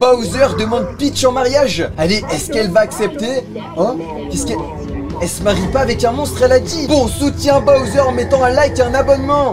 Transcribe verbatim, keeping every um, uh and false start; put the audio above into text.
Bowser demande Peach en mariage. Allez, est-ce qu'elle va accepter? Hein? Qu'est-ce qu'elle... Elle se marie pas avec un monstre, elle a dit. Bon, soutiens Bowser en mettant un like et un abonnement.